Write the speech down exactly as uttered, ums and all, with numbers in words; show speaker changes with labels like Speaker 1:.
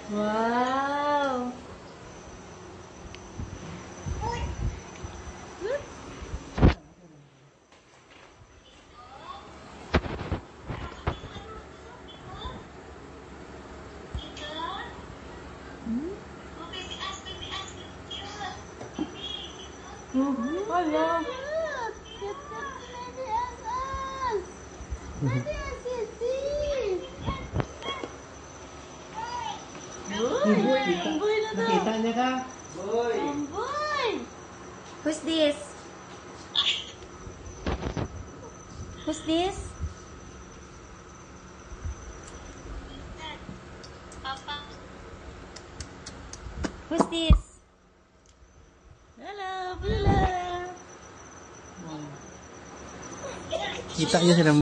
Speaker 1: Wow! Hmm? Wala.
Speaker 2: Boy, nakita niya ka?
Speaker 1: Boy!
Speaker 3: Boy! Who's this? Who's this?
Speaker 4: Papa.
Speaker 3: Who's this?
Speaker 1: Hello, Bella!
Speaker 2: Kita niya sila.